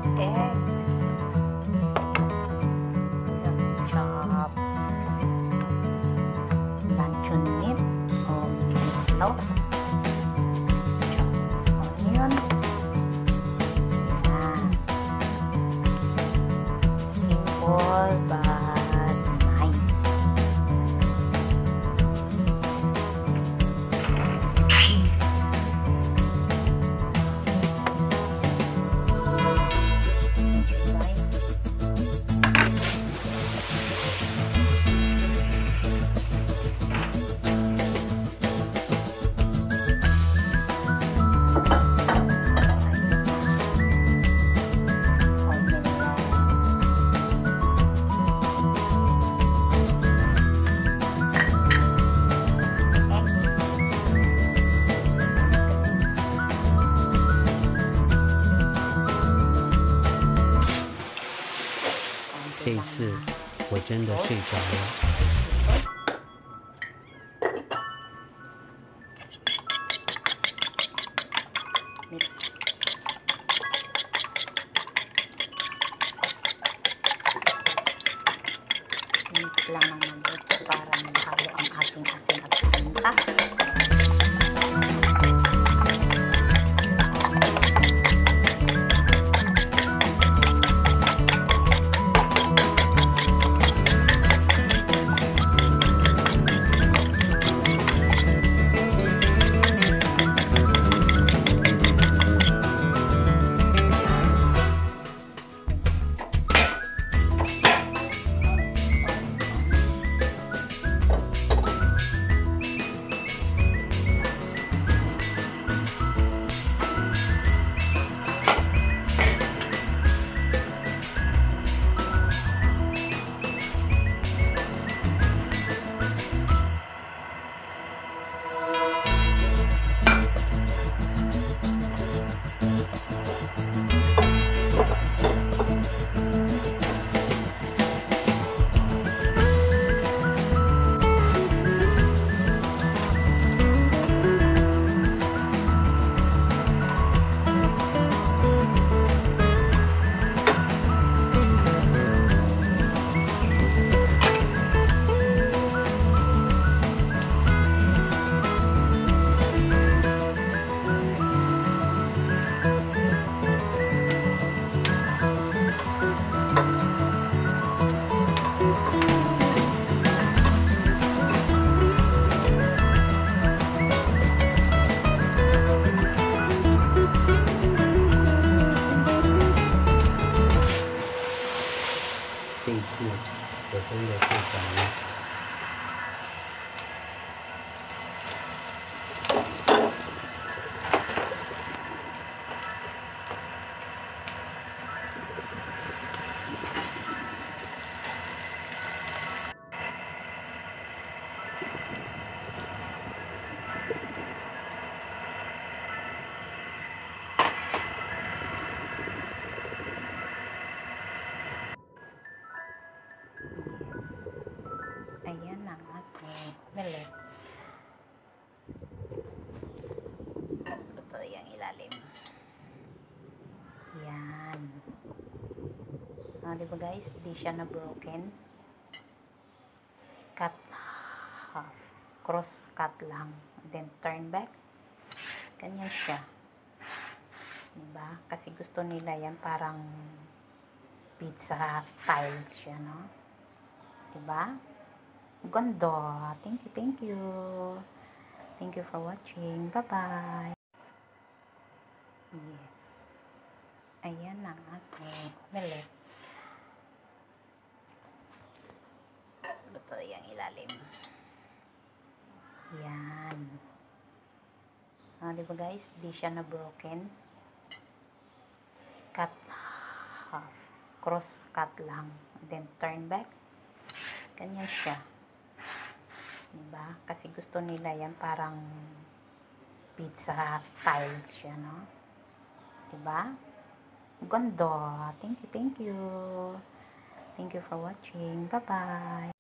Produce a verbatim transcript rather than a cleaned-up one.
eggs, chops, luncheon meat o ito, chops, onion, yan, simple but nice. 这一次我真的睡着了。 Mix. Mix lang ng mabuti para mahalo ang ating asin at paminta. 我真的睡着了。 Ayan ang ating millet. Ito yung ilalim. Yan. Ah, diba guys? Di siya na broken. Cut half. Cross cut lang. Then turn back. Ganyan siya. Diba? Kasi gusto nila yan parang pizza style siya, no? Diba? Ganda. Thank you, thank you. Thank you for watching. Bye-bye. Yes. Ayan ang ating millet. Ito yung ilalim. Yan. Ah, diba guys? Di siya na broken. Cut half. Cross cut lang. Then turn back. Ganyan siya. Diba? Kasi gusto nila yan parang pizza style siya, no? Diba? Ganda. Thank you, thank you. Thank you for watching. Bye-bye.